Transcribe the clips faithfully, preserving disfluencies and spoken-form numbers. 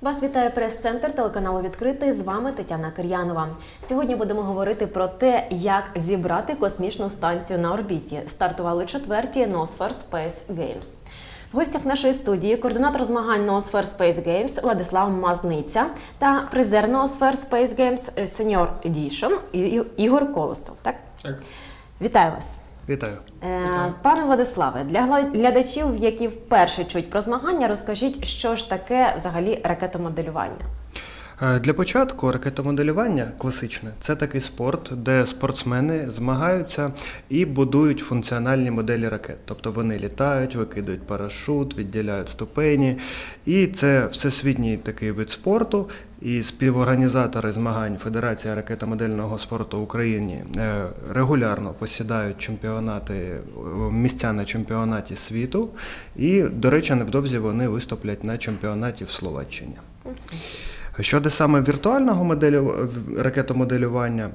Вас вітає прес-центр телеканалу «Відкритий». З вами Тетяна Кир'янова. Сьогодні будемо говорити про те, як зібрати космічну станцію на орбіті. Стартували четверті Noosphere Space Games. В гостях нашої студії координатор змагань Noosphere Space Games Владислав Мазниця та призер Noosphere Space Games Senior Edition Ігор Колосов. Так? Так. Вітаю вас. Вітаю. Е, пане Владиславе, для глядачів, які вперше чують про змагання, розкажіть, що ж таке взагалі ракетомоделювання? Для початку ракетомоделювання класичне – це такий спорт, де спортсмени змагаються і будують функціональні моделі ракет. Тобто вони літають, викидають парашут, відділяють ступені. І це всесвітній такий вид спорту. І співорганізатори змагань Федерація ракетомодельного спорту в Україні регулярно посідають чемпіонати, місця на чемпіонаті світу. І, до речі, невдовзі вони виступлять на чемпіонаті в Словаччині. Щодо саме віртуального моделю, ракетомоделювання,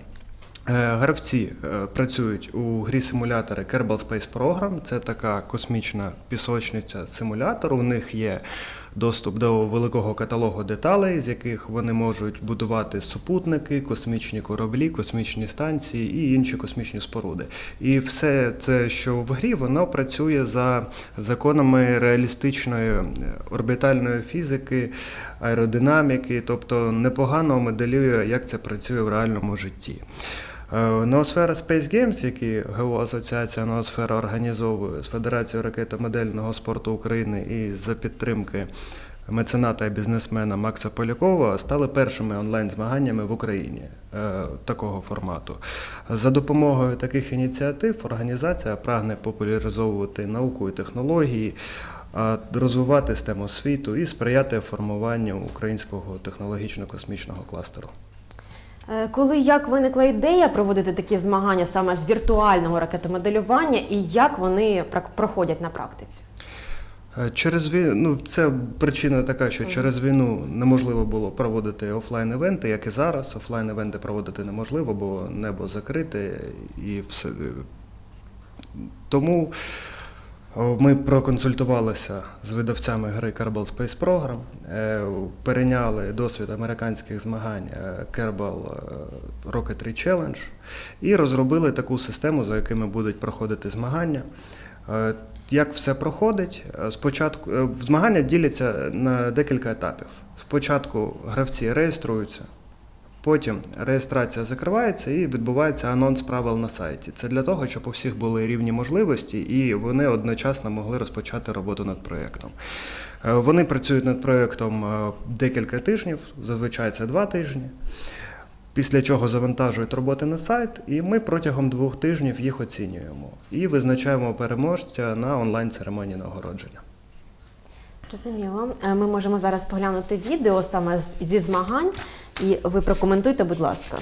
гравці працюють у грі-симулятори Kerbal Space Program. Це така космічна пісочниця-симулятор. У них є доступ до великого каталогу деталей, з яких вони можуть будувати супутники, космічні кораблі, космічні станції і інші космічні споруди. І все це, що в грі, воно працює за законами реалістичної орбітальної фізики, аеродинаміки, тобто непогано моделює, як це працює в реальному житті. Noosphere Space Games, які Геоасоціація Ноосфера організовує з Федерацією ракетомодельного спорту України і за підтримки мецената і бізнесмена Макса Полякова, стали першими онлайн-змаганнями в Україні такого формату. За допомогою таких ініціатив організація прагне популяризовувати науку і технології, розвивати систему освіту і сприяти формуванню українського технологічно-космічного кластеру. Коли, як виникла ідея проводити такі змагання саме з віртуального ракетомоделювання і як вони проходять на практиці? Через війну, ну, це причина така, що через війну неможливо було проводити офлайн-івенти, як і зараз. Офлайн-івенти проводити неможливо, бо небо закрите і все. Тому ми проконсультувалися з видавцями гри Kerbal Space Program, перейняли досвід американських змагань Kerbal Rocketry Challenge і розробили таку систему, за якими будуть проходити змагання. Як все проходить? Спочатку змагання діляться на декілька етапів. Спочатку гравці реєструються, потім реєстрація закривається і відбувається анонс правил на сайті. Це для того, щоб у всіх були рівні можливості і вони одночасно могли розпочати роботу над проєктом. Вони працюють над проєктом декілька тижнів, зазвичай це два тижні, після чого завантажують роботи на сайт, і ми протягом двох тижнів їх оцінюємо і визначаємо переможця на онлайн-церемонії нагородження. Розуміло. Ми можемо зараз поглянути відео саме зі змагань, і ви прокоментуйте, будь ласка.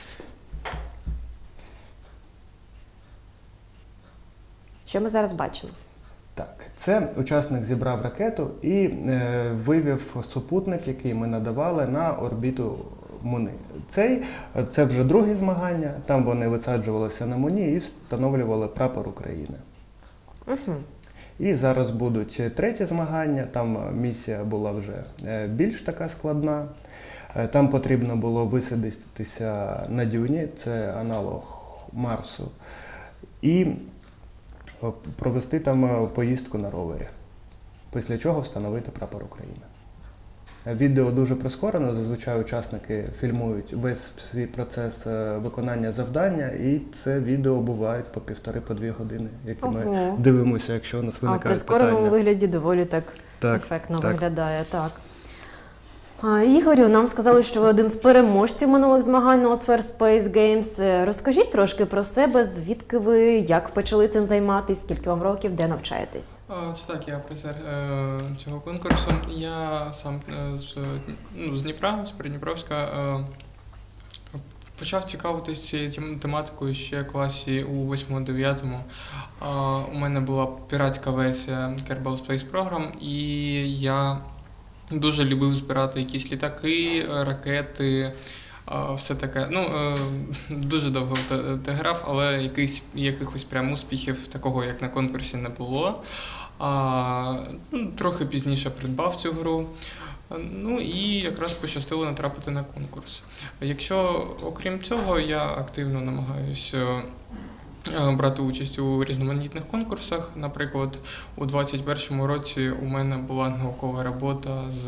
Що ми зараз бачимо? Так, це учасник зібрав ракету і е, вивів супутник, який ми надавали на орбіту Муни. Цей, це вже друге змагання, там вони висаджувалися на Муні і встановлювали прапор України. Угу. І зараз будуть треті змагання, там місія була вже більш така складна. Там потрібно було висадитися на Дюні, це аналог Марсу, і провести там поїздку на ровері, після чого встановити прапор України. Відео дуже прискорено, зазвичай учасники фільмують весь свій процес виконання завдання, і це відео бувають по півтори-дві години, які Ого. ми дивимося, якщо у нас виникають питання. А в прискореному вигляді доволі так, так ефектно так. виглядає. Так. А, Ігорю, нам сказали, що ви один з переможців минулих змагань Noosphere Space Games. Розкажіть трошки про себе, звідки ви, як почали цим займатися, скільки вам років, де навчаєтесь? Це так, я призер е, цього конкурсу. Я сам е, з, ну, з Дніпра, з Придніпровська. Е, почав цікавитися цією тематикою ще в класі у восьмому-дев'ятому. Е, у мене була піратська версія Kerbal Space Program, і я дуже любив збирати якісь літаки, ракети, все таке. Ну, дуже довго те грав, але якийсь, якихось прям успіхів такого, як на конкурсі, не було. А, ну, трохи пізніше придбав цю гру. Ну і якраз пощастило натрапити на конкурс. Якщо окрім цього, я активно намагаюся брати участь у різноманітних конкурсах. Наприклад, у двадцять першому році у мене була наукова робота з,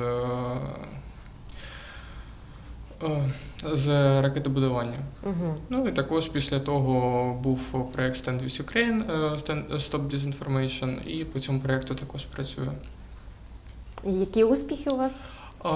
з ракетобудування. Угу. Ну і також після того був проєкт Stand with Ukraine, Stop Disinformation, і по цьому проєкту також працюю. Які успіхи у вас?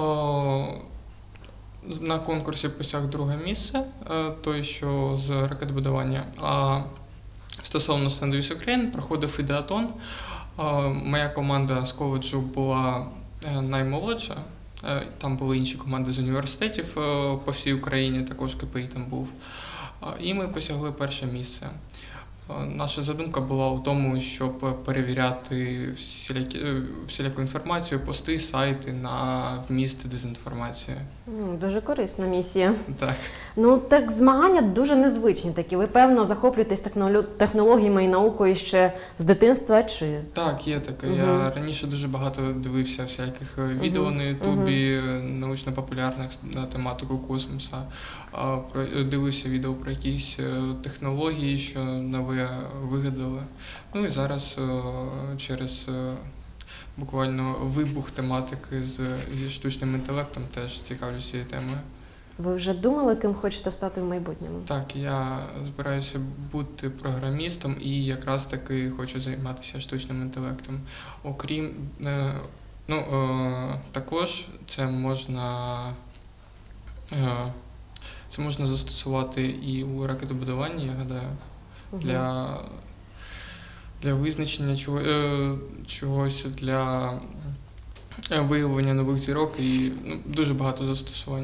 На конкурсі посяг друге місце, той, що з ракетобудування. А стосовно Stand with Ukraine, проходив ідеатон. Моя команда з коледжу була наймолодша. Там були інші команди з університетів по всій Україні, також КПІ там був. І ми посягли перше місце. Наша задумка була у тому, щоб перевіряти всілякі, всіляку інформацію, пости, сайти на вміст дезінформації. Дуже корисна місія. Так. Ну, так змагання дуже незвичні такі. Ви, певно, захоплюєтесь технологіями і наукою ще з дитинства, чи? Так, є таке. Угу. Я раніше дуже багато дивився всіляких відео угу. на Ютубі, угу. научно-популярних на тематику космоса. Дивився відео про якісь технології, що нове вигадали. Ну і зараз через буквально вибух тематики з, зі штучним інтелектом теж цікавлюся цією темою. Ви вже думали, ким хочете стати в майбутньому? Так, я збираюся бути програмістом і якраз таки хочу займатися штучним інтелектом. Окрім, ну, також це можна, це можна застосувати і у ракетобудуванні, я гадаю, угу. для, для визначення чого, чогось, для виявлення нових зірок і ну, дуже багато застосувань.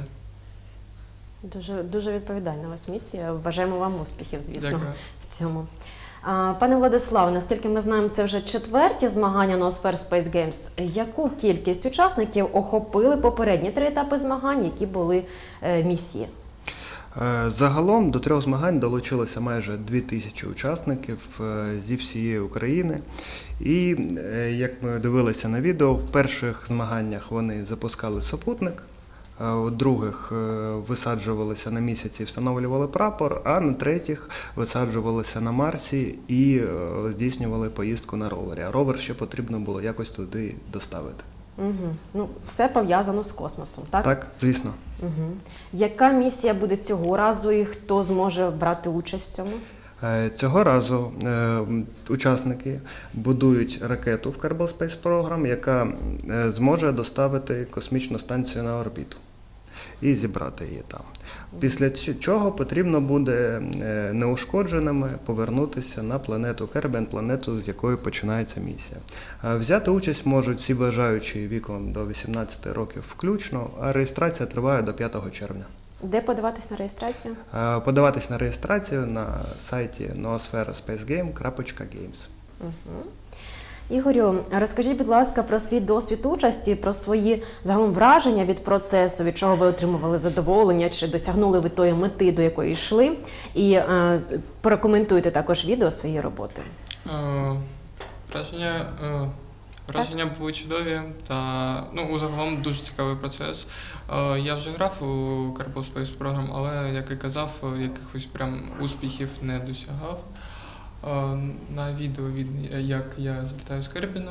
Дуже, дуже відповідальна у вас місія. Бажаємо вам успіхів, звісно, Дякую. в цьому. Пане Владиславе, наскільки ми знаємо, це вже четверті змагання Ноосфер Space Games. Яку кількість учасників охопили попередні три етапи змагань, які були місії? Загалом до трьох змагань долучилося майже дві тисячі учасників зі всієї України. І, як ми дивилися на відео, в перших змаганнях вони запускали супутник, у других висаджувалися на місяці і встановлювали прапор, а на третіх висаджувалися на Марсі і здійснювали поїздку на ровері. А ровер ще потрібно було якось туди доставити. Угу. Ну, все пов'язано з космосом, так? Так, звісно. Угу. Яка місія буде цього разу і хто зможе брати участь в цьому? Цього разу е, учасники будують ракету в Kerbal Space Program, яка е, зможе доставити космічну станцію на орбіту і зібрати її там. Після чого потрібно буде е, неушкодженими повернутися на планету Кербен, планету, з якої починається місія. Е, взяти участь можуть всі бажаючі віком до вісімнадцяти років включно, а реєстрація триває до п'ятого червня. Де подаватись на реєстрацію? Подаватись на реєстрацію на сайті ноосфер спейс гейм крапка геймс. Угу. Ігорю, розкажіть, будь ласка, про свій досвід участі, про свої загалом враження від процесу, від чого ви отримували задоволення, чи досягнули ви тої мети, до якої йшли, і е, прокоментуйте також відео своєї роботи. Е, враження... Е... Враження були чудові та ну, загалом дуже цікавий процес. Е, я вже грав у Kerbal Space Program, але, як і казав, якихось прям успіхів не досягав. Е, на відео видно, як я злітаю з Кербіну.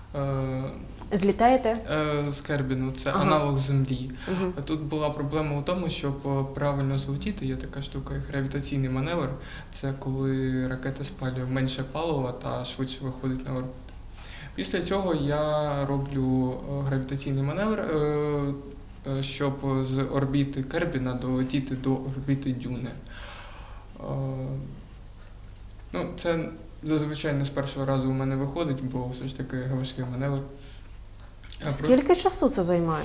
Е, Злітаєте? Е, з Кербіну, це ага. аналог Землі. Угу. Тут була проблема у тому, щоб правильно злетіти, є така штука, як гравітаційний маневр. Це коли ракета спалює менше палива та швидше виходить на орбіту. Після цього я роблю гравітаційний маневр, щоб з орбіти Кербіна долетіти до орбіти Дюни. Ну, це зазвичай не з першого разу у мене виходить, бо все ж таки важкий маневр. Скільки часу це займає?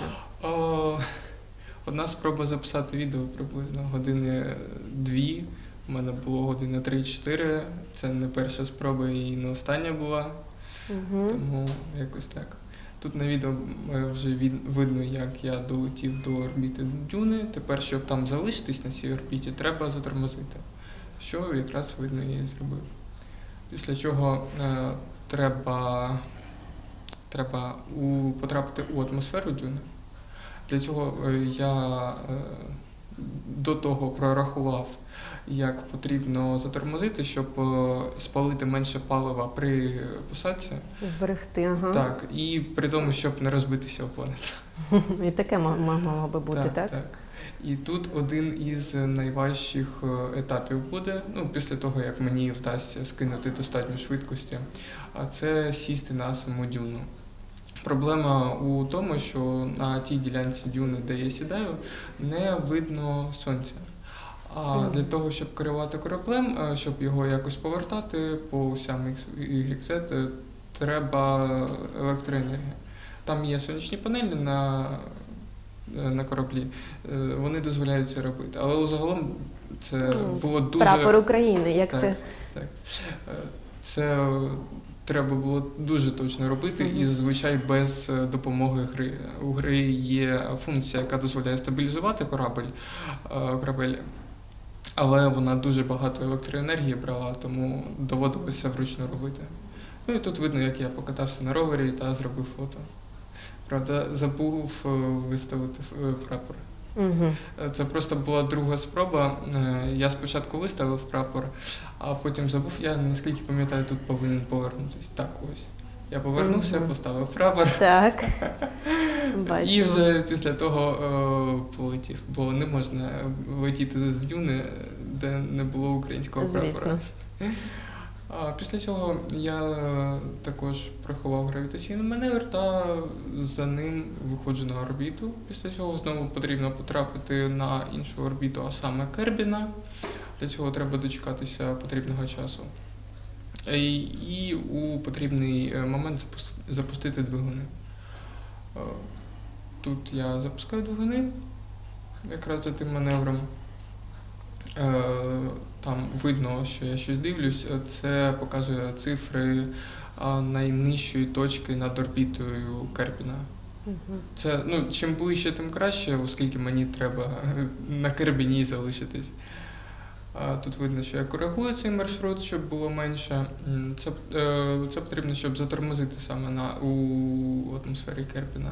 Одна спроба записати відео приблизно години дві. У мене було години три-чотири. Це не перша спроба і не остання була. Угу. Тому якось так. Тут на відео вже від, видно, як я долетів до орбіти Дюни. Тепер, щоб там залишитись на цій орбіті, треба затормозити. Що якраз видно я і зробив. Після чого е, треба, треба у, потрапити у атмосферу Дюни. Для цього е, я е, до того прорахував, як потрібно затормозити, щоб е, спалити менше палива при посадці. Зберегти, ага. Так, і при тому, щоб не розбитися об планету. І таке мо- мо- могло би бути, так? так. І тут один із найважчих е, етапів буде, ну, після того, як мені вдасться скинути достатньо швидкості, а це сісти на саму дюну. Проблема у тому, що на тій ділянці дюни, де я сідаю, не видно сонця. А Мгм. для того, щоб керувати кораблем, е, щоб його якось повертати по осям X, Y, Z, е, треба електроенергія. Там є сонячні панелі на, е, на кораблі, е, вони дозволяють це робити. Але загалом це Ну, було дуже... Прапор України, як Так. це? Так. Е, Це треба було дуже точно робити, Мгм. і зазвичай без е, допомоги гри. У гри є функція, яка дозволяє стабілізувати корабель, е, корабель, але вона дуже багато електроенергії брала, тому доводилося вручну робити. Ну і тут видно, як я покатався на ровері та зробив фото. Правда, забув е, виставити е, прапор. Угу. Це просто була друга спроба. Е, Я спочатку виставив прапор, а потім забув, я наскільки пам'ятаю, тут повинен повернутися. Так, ось. Я повернувся, Мгм. поставив прапор Так. і Бачимо. вже після того е, полетів, бо не можна летіти з дюни, де не було українського прапора. Звісно. А після цього я е, також приховав гравітаційний маневр та за ним виходжу на орбіту. Після цього знову потрібно потрапити на іншу орбіту, а саме Кербіна. Для цього треба дочекатися потрібного часу. І, і у потрібний е, момент запус- запустити двигуни. Е, Тут я запускаю двигуни якраз за тим маневром. Е, Там видно, що я щось дивлюсь, це показує цифри а, найнижчої точки над орбітою Кербіна. Мгм. Це, ну, чим ближче, тим краще, оскільки мені треба на Кербіні залишитись. А, Тут видно, що я коригую цей маршрут, щоб було менше. М, Це, е, це потрібно, щоб затормозити саме на, у атмосфері Кербіна.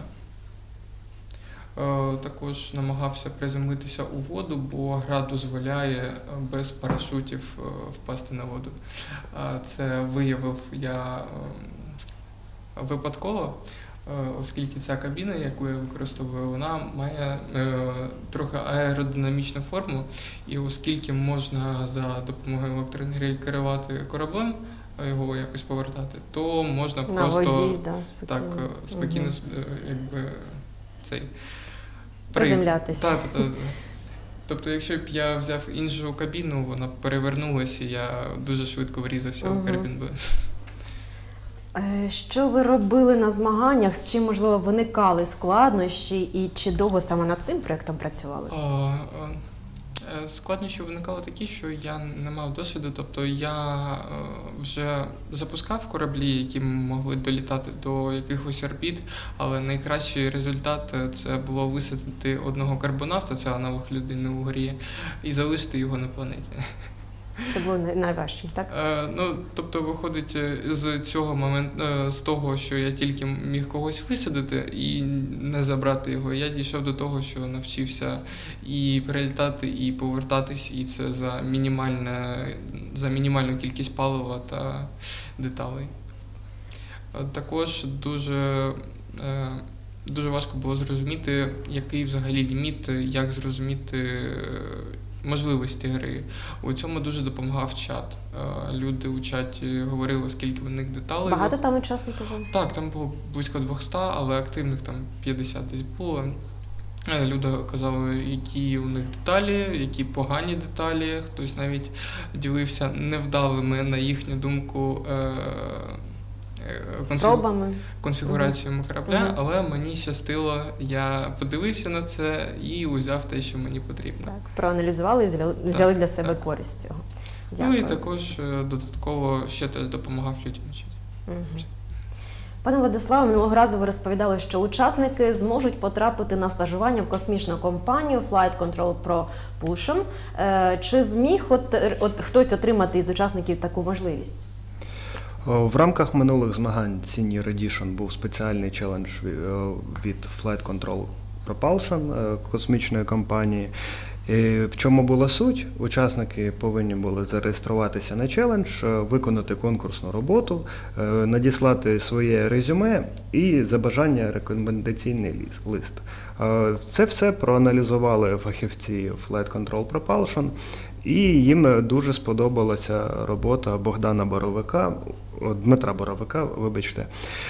Е, Також намагався приземлитися у воду, бо гра дозволяє е, без парашутів е, впасти на воду. Е, Це виявив я е, випадково, е, оскільки ця кабіна, яку я використовую, вона має е, трохи аеродинамічну форму, і оскільки можна за допомогою електроенергії керувати кораблем, е, його якось повертати, то можна На просто воді, да, так спокійно. е, спокійно Мгм. е, якби цей Приземлятися. Так, так, так. Тобто, якщо б я взяв іншу кабіну, вона перевернулася, і я дуже швидко врізався Мгм. в Кербін би. Е, Що ви робили на змаганнях? З чим, можливо, виникали складнощі і чи довго саме над цим проєктом працювали? А, а, е, Складнощі виникали такі, що я не мав досвіду, тобто я е, вже запускав кораблі, які могли долітати до якихось орбіт, але найкращий результат е, це було висадити одного карбонавта, це аналог людини у грі, і залишити його на планеті. Це було най- найважчим, так? Е, Ну, тобто, виходить е, з цього моменту, е, з того, що я тільки міг когось висадити і не забрати його, я дійшов до того, що навчився і перелітати, і повертатись, і це за мінімальне, за мінімальну кількість палива та деталей. Е, Також дуже, е, дуже важко було зрозуміти, який взагалі ліміт, як зрозуміти е, можливості гри. У цьому дуже допомагав чат. Е, Люди у чаті говорили, скільки в них деталей. Багато там учасників було? Так, там було близько двісті, але активних там п'ятдесят десь було. Е, Люди казали, які у них деталі, які погані деталі. Хтось навіть ділився невдалими, на їхню думку, е, е, конфігу- Спробами? конфігураціями корабля, Мгм. але мені щастило, я подивився на це і узяв те, що мені потрібно. Так, проаналізували і взяли, взяли для себе так. користь з цього. Ну Дякую. і також е, додатково ще теж допомагав людям у чаті. Мгм. Пане Владиславе, минулого разу ви розповідали, що учасники зможуть потрапити на стажування в космічну компанію Flight Control Propulsion. Е, Чи зміг от, от хтось отримати із учасників таку можливість? О, В рамках минулих змагань Senior Edition був спеціальний челендж ві- е, від Flight Control Propulsion е, космічної компанії. І в чому була суть? Учасники повинні були зареєструватися на челендж, е, виконати конкурсну роботу, е, надіслати своє резюме і за бажання рекомендаційний ліс- лист. Е, Це все проаналізували фахівці Flight Control Propulsion, і їм дуже сподобалася робота Богдана Боровика, о, Дмитра Боровика, вибачте.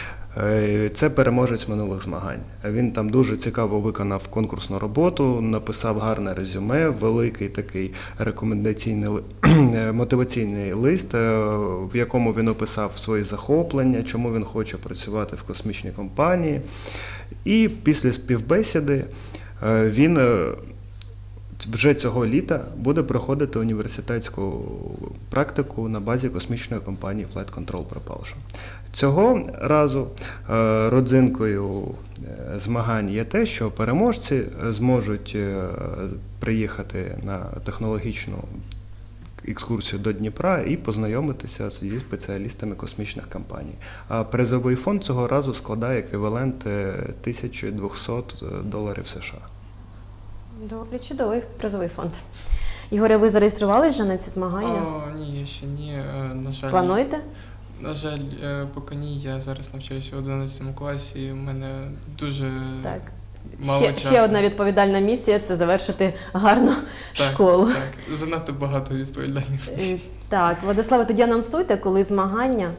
Е, Це переможець минулих змагань. Він там дуже цікаво виконав конкурсну роботу, написав гарне резюме, великий такий рекомендаційний ли- мотиваційний лист, е, в якому він описав свої захоплення, чому він хоче працювати в космічній компанії. І після співбесіди е, він е, вже цього літа буде проходити університетську практику на базі космічної компанії Flight Control Propulsion. Цього разу е, родзинкою е, змагань є те, що переможці зможуть е, приїхати на технологічну екскурсію до Дніпра і познайомитися зі спеціалістами космічних компаній. А призовий фонд цього разу складає еквівалент е, тисяча двісті доларів США. Добре, чудовий призовий фонд. Ігоре, ви зареєструвалися вже на ці змагання? О, ні, я ще ні, е, на жаль. Плануєте? На жаль, е, поки ні, я зараз навчаюся в одинадцятому класі, і в мене дуже Так. мало Ще, часу. ще одна відповідальна місія – це завершити гарно Так, школу. Так, занадто багато відповідальних Е, місць. Так, Владиславе, тоді анонсуйте, коли змагання.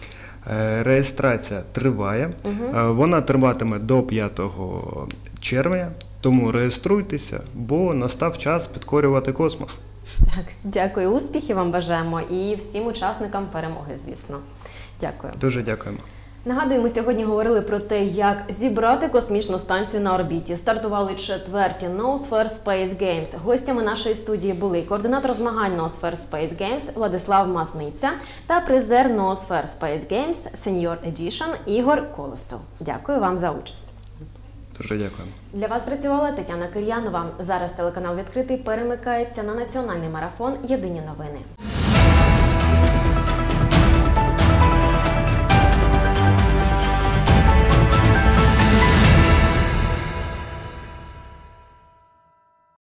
Е, Реєстрація триває. Угу. Е, Вона триватиме до п'ятого червня, тому реєструйтеся, бо настав час підкорювати космос. Так, дякую, успіхів вам бажаємо і всім учасникам перемоги, звісно. Дякую. Дуже дякуємо. Нагадую, ми сьогодні говорили про те, як зібрати космічну станцію на орбіті. Стартували четверті Noosphere Space Games. Гостями нашої студії були координатор змагань Noosphere Space Games Владислав Мазниця та призер Noosphere Space Games Senior Edition Ігор Колосов. Дякую вам за участь. Дуже дякуємо. Для вас працювала Тетяна Кир'янова. Зараз телеканал «Відкритий» перемикається на національний марафон «Єдині новини».